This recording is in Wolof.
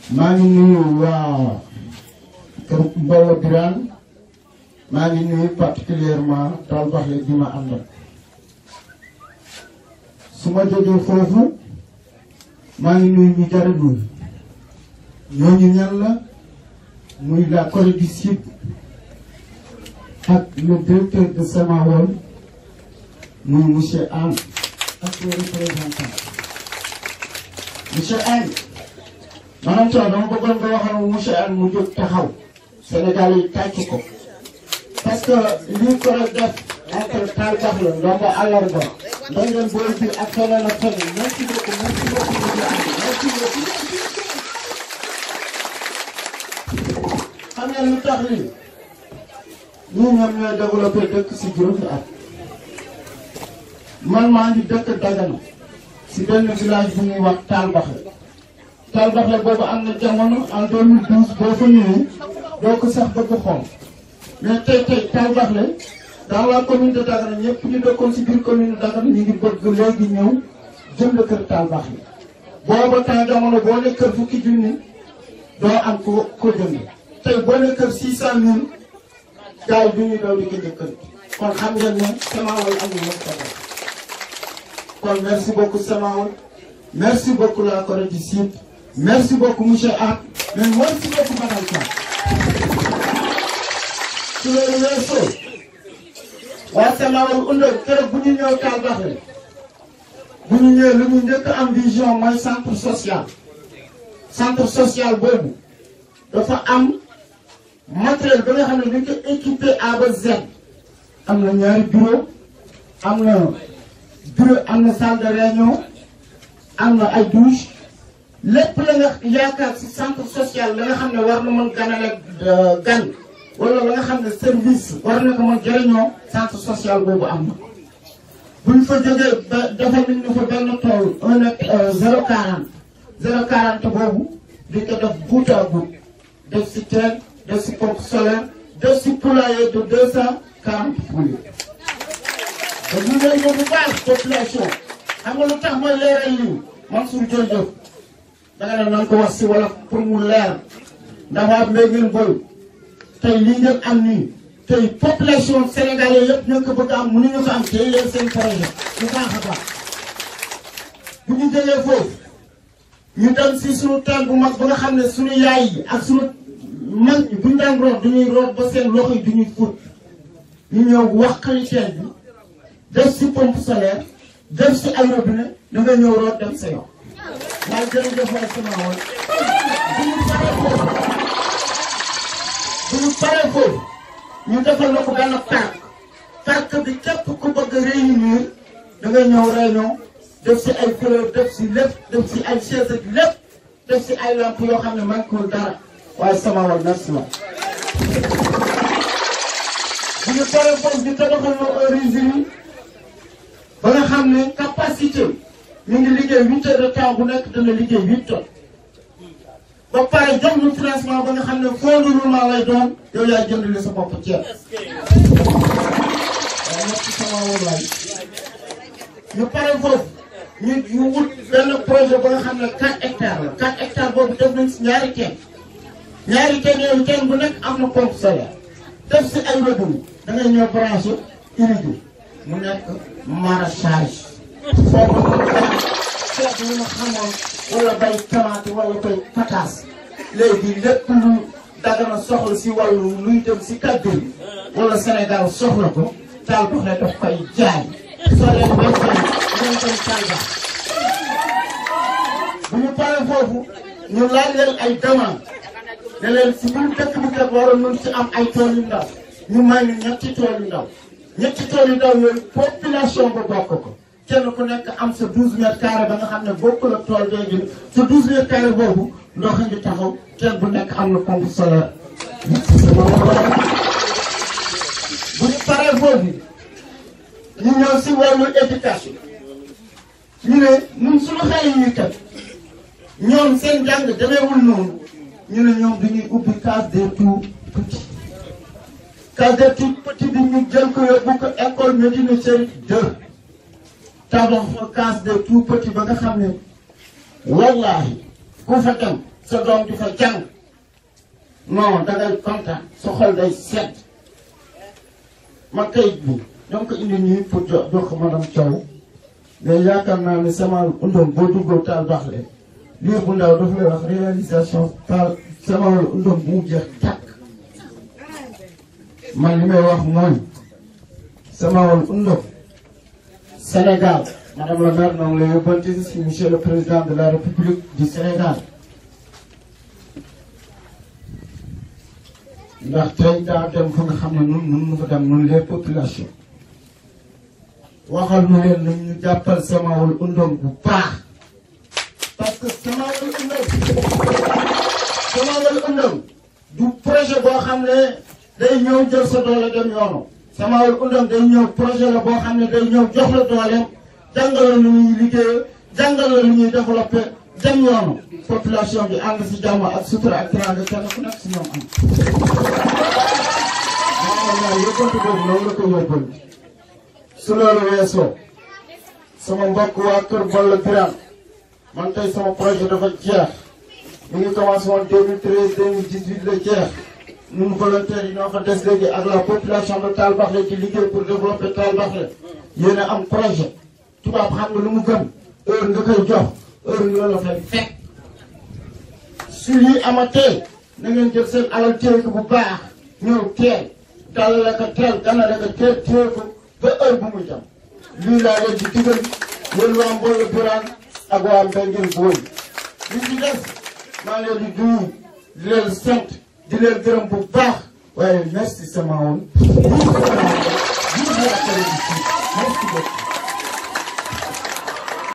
maa ngi nuyu waa kër Mbooloo Birane maa ngi nuyu particulièrement Tall Baxle bi ma àndal su ma jógee foofu maa ngi nuyu ñu jar a nuyu ñooñu ñan la muy la Corée du Sud ak le directeur de Semawol muy monsieur Anne ak le représentant monsieur Anne maanaam coono dama bëggoon nga waxoon monsieur Anne mu jóg taxaw Sénégal yi tàcc ko parce que lii ko rek def entre Tall Baxle ndombo àllarba ndax ngeen boole bi ak feneen ak feneen merci beaucoup merci beaucoup merci beaucoup. xam ngeen lu tax lii ñii ñoom ñooy développé dëkk si juróomi at man maa ngi dëkk Dagana si benn village bu ñuy wax Tall Baxle. Tall Baxle boobu am na jamono en 2012 boo fa ñëwee doo ko sax bëgg xool mais tey Tall Baxle dans la commune de Dagana ñëpp ñu dëkkoon si biir commune de Dagana ñu ngi bëgg léegi ñëw jënd kër Tall Baxle booba temps jamono boo ne kër fukki junni doo am ko jënd tey boo ne kër 600 000 gars yi du ñu daw di ko jëkkër kon xam ngeen ne Semawol amul woon problème kon merci beaucoup Semawol merci beaucoup la Corée du Sud merci beaucoup monsieur Ab mais merci beaucoup madame Ka su loolu weesoo waa Semawol undoon keroog bu ñu ñëw Tall Baxle bu ñu ñëwee lu ñu njëkk am vision mooy centre social boobu dafa am matériel ba nga xam ne dañ ko équipé A ba Z am na ñaari bureau am na salle de réunion am na ay douche lépp la nga yaakaar ci centre social la nga xam ne war na mën ganale gan wala la nga xam ne service war na ko mën jëriñoo centre social boobu am na buñ fa jógee ba defal nañ ñu fa benn tool 0,40 boobu di ko def bout à bout def ci teen def ci pompe solaire def ci poulailler de 240 poules. te ñu ngi leen bu baax population xam nga lu tax mooy leeral lii Mansour jërëjëf da nga ne nan ko wax ci wala pour mu leer ndax waa Mbéguène Boy tey lii ngeen am nii tey population sénégalais yëpp ñoo ko bëgg am mënuñu ko am tey leen seen projet bu baax a baax. bu ñu jëlee foofu ñu dem ci suñu teen bu mag ba nga xam ne suñu yaay yi ak suñu mag ñi buñ daan root duñuy root ba seen loxo yi duñuy fóot ñu ñëw wax teen bi def ci pompe solaire def ci ay robinet da nga ñëw root dem sa yoon waaye jërëjëf waay Semawol bu ñu paree foofu ñu defal la ko benn parc bi képp ku bëgg a réunir da nga ñëw réunion def ci ay fleur def ci lépp def ci ay chaise ak lépp def ci ay lampe yoo xam ne manquewul dara waaye Semawol merci waay. bu ñu paree foofu ñu tabaxal la origine ba nga xam ne capacité ñu ngi liggéey 8 heures de temps bu nekk dana liggéey 8 tonnes ba pare jox ñu financement ba nga xam ne fond de roulement lay doon yow yaay jëndale sa bopp ceeb. waaw merci Semawol waay ñu pare foofu ñu wut benn projet ba nga xam ne 4 hectares la 4 hectares boobu def nañ si ñaari teen yooyu teen bu nekk am na pompe solaire def si ay robinet da ngay ñëw branché irrigué mu nekk maraîchage. foofu ceeb lu ma xamoon wala bay tomate wala bay pataas léegi lépp lu Dagana soxla si wàllu luy dem si kàddu yi wala Sénégal soxla ko Tall Baxle daf koy jaay soo leen béykat yi ñoom koy Tall Baxle bu ñu paree foofu ñu laaj leen ay demande ne leen si biir dëkk bi kat waroon nañ si am ay tool yu ndaw ñu may ñu ñetti tool yu ndaw yooyu population ba bokk ko kenn ku nekk am sa 12 mètres carrés ba nga xam ne bokkul ak tool bee jël sa 12 mètres carrés boobu ndox ngi taxaw kenn bu nekk am na pompe solaire. bu ñu paree foofu ñu ñëw si wàllu éducation ñu ne ñun suñu xale yi kat ñoom seen jàng demeewul noonu ñu ne ñoom dañuy ubbi case des tout petits. case des tout petits bi ñu jël ko yóbbu ko école Médina Chérif 2 tabax fa case des tout petits ba nga xam ne wallaahi ku fa dem sa doom di fa jàng non dangay kontaan sa xol day sedd ma kayit bi donc indi nii pour jox ko madame Thiaw mais yaakaar naa ne sama undom boo duggoo taal baax le lii bu ndaw daf lay wax réalisation taal sama undom bu mu jeex tàkk man li may wax mooy sama undom Sénégal madame la maire noonu la yóbbante si monsieur le président de la République du Sénégal ndax tey daa dem fa nga xam ne nun mënuñu fa dem nun les populations waxal nu leen nañ ñu jàppal Samawul Undom bu baax parce que Samawul Undom du projet boo xam ne day ñëw jël sa doole dem yoonu Samawul Undom day ñëw projet la boo xam ne day ñëw jox la dooleem jàngal la nu ñuy liggéey jàngal la nu ñuy développé dem yoonu population bi ànd si jàmm ak sutura ak teraanga kenn ku nekk si ñoom am waaw yóbbante boobu noonu la ko yóbbante su loolu weesoo sama mbokk waa Kër Balla Birane man tey sama projet dafa jeex mu ngi commencé woon 2013 2018 la jeex ñun volontaires yi ñoo fa des léegi ak la population de Tall Baxle ci liggéey pour développer Tall Baxle yéen a am projet tubaab xam nga lu mu gëm heure nga koy jox heure nga la fay fekk su lii amatee na ngeen jël seen alal téye ko bu baax ñëw teel dalal ko teel ganale ko teel téye ko ba heure bu muy jam lii laa leen di digal yéen waa Mbooloo Birane ak waa Mbengeen Boy li ci des maa leen di nuyu di leen sant di leen gërëm bu baax waaye merci Samawul merci beaucoup.